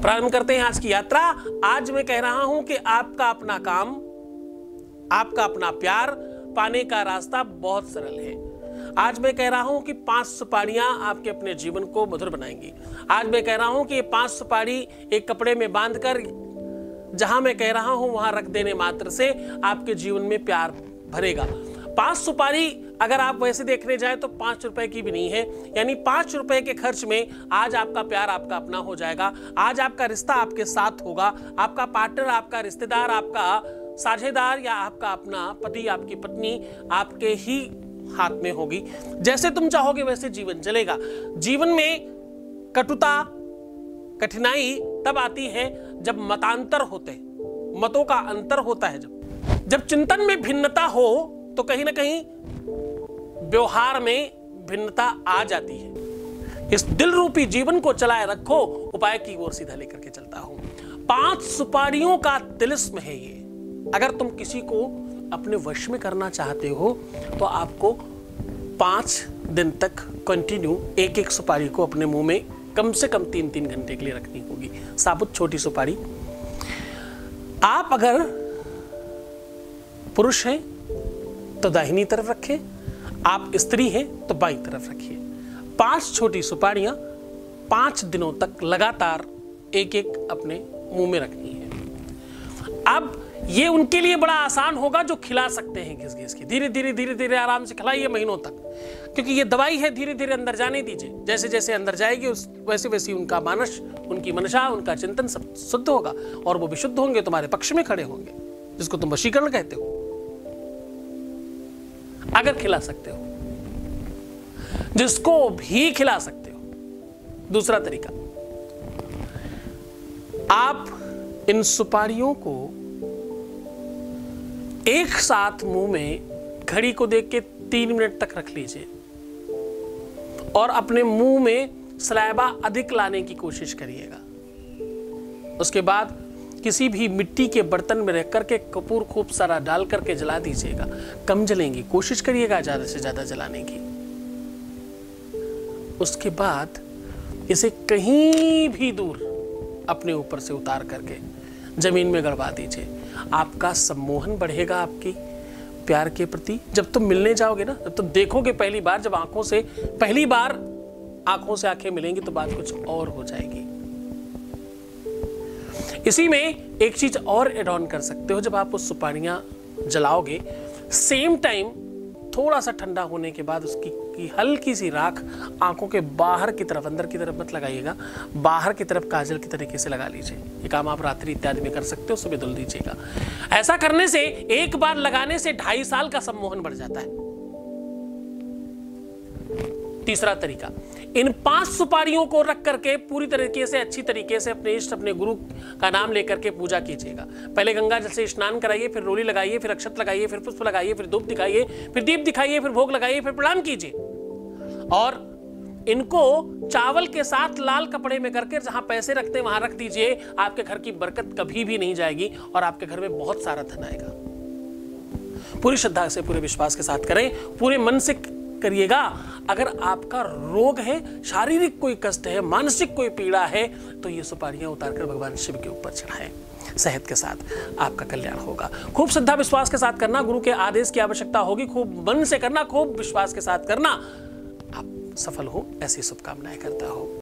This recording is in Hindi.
प्रारंभ करते हैं आज की यात्रा। आज मैं कह रहा हूं कि आपका अपना काम, आपका अपना प्यार पाने का रास्ता बहुत सरल है। आज मैं कह रहा हूं कि 5 सुपारियां आपके अपने जीवन को मधुर बनाएंगी। आज मैं कह रहा हूं कि ये 5 सुपारी एक कपड़े में बांधकर जहां मैं कह रहा हूं वहां रख देने मात्र से आपके जीवन में प्यार भरेगा। 5 सुपारी अगर आप वैसे देखने जाए तो 5 रुपए की भी नहीं है, यानी 5 रुपए के खर्च में आज आपका प्यार आपका अपना हो जाएगा। आज आपका रिश्ता आपके साथ होगा, आपका पार्टनर, आपका रिश्तेदार, आपका साझेदार या आपका अपना पति, आपकी पत्नी आपके ही हाथ में होगी। जैसे तुम चाहोगे वैसे जीवन चलेगा। जीवन में कटुता, कठिनाई तब आती है जब मतांतर होते हैं, मतों का अंतर होता है। जब चिंतन में भिन्नता हो तो कहीं ना कहीं व्यवहार में भिन्नता आ जाती है। इस दिल रूपी जीवन को चलाए रखो, उपाय की ओर सीधा लेकर के चलता हूं। 5 सुपारियों का तिलिस्म है ये। अगर तुम किसी को अपने वश में करना चाहते हो तो आपको 5 दिन तक कंटिन्यू एक सुपारी को अपने मुंह में कम से कम 3-3 घंटे के लिए रखनी होगी। साबुत छोटी सुपारी। आप अगर पुरुष हैं तो दाहिनी तरफ रखें, आप स्त्री हैं तो बाईं तरफ रखिए। 5 छोटी सुपारियां 5 दिनों तक लगातार एक अपने मुंह में रखनी है। अब ये उनके लिए बड़ा आसान होगा जो खिला सकते हैं घिस घिस के। धीरे धीरे आराम से खिलाइए महीनों तक, क्योंकि ये दवाई है। धीरे धीरे अंदर जाने दीजिए। जैसे जैसे अंदर जाएगी वैसे वैसे उनका मानस, उनकी मनसा, उनका चिंतन सब शुद्ध होगा और वो विशुद्ध होंगे, तुम्हारे पक्ष में खड़े होंगे, जिसको तुम वशीकरण कहते हो। अगर खिला सकते हो, जिसको भी खिला सकते हो। दूसरा तरीका, आप इन सुपारियों को एक साथ मुंह में घड़ी को देख के 3 मिनट तक रख लीजिए और अपने मुंह में सलाइवा अधिक लाने की कोशिश करिएगा। उसके बाद किसी भी मिट्टी के बर्तन में रख करके कपूर खूब सारा डाल करके जला दीजिएगा। कम जलेंगी, कोशिश करिएगा ज्यादा से ज्यादा जलाने की। उसके बाद इसे कहीं भी दूर अपने ऊपर से उतार करके जमीन में गड़वा दीजिए। आपका सम्मोहन बढ़ेगा आपकी प्यार के प्रति। जब तुम मिलने जाओगे ना, जब तुम देखोगे पहली बार, जब पहली बार आंखों से आंखें मिलेंगी तो बात कुछ और हो जाएगी। इसी में एक चीज और एड ऑन कर सकते हो। जब आप उस सुपारियां जलाओगे, सेम टाइम थोड़ा सा ठंडा होने के बाद उसकी हल्की सी राख आंखों के बाहर की तरफ, अंदर की तरफ मत लगाइएगा, बाहर की तरफ काजल की तरीके से लगा लीजिए। ये काम आप रात्रि इत्यादि में कर सकते हो, सुबह धुल दीजिएगा। ऐसा करने से, एक बार लगाने से 2.5 साल का सम्मोहन बढ़ जाता है। तीसरा तरीका, इन 5 सुपारियों को रख करके पूरी तरीके से, अच्छी तरीके से अपने इष्ट, अपने गुरु का नाम लेकर के पूजा कीजिएगा। पहले गंगा जल से स्नान कराइए, फिर रोली लगाइए, फिर अक्षत लगाइए, फिर पुष्प लगाइए, फिर धूप दिखाइए, फिर दीप दिखाइए, फिर भोग लगाइए, फिर प्रणाम कीजिए। और इनको चावल के साथ लाल कपड़े में करके जहां पैसे रखते हैं वहां रख दीजिए। आपके घर की बरकत कभी भी नहीं जाएगी और आपके घर में बहुत सारा धन आएगा। पूरी श्रद्धा से, पूरे विश्वास के साथ करें, पूरे मन से करिएगा। अगर आपका रोग है, शारीरिक कोई कष्ट है, मानसिक कोई पीड़ा है, तो ये सुपारियां उतारकर भगवान शिव के ऊपर चढ़ाएं। सेहत के साथ आपका कल्याण होगा। खूब श्रद्धा विश्वास के साथ करना, गुरु के आदेश की आवश्यकता होगी। खूब मन से करना, खूब विश्वास के साथ करना। आप सफल हो, ऐसी शुभकामनाएं करता हूं।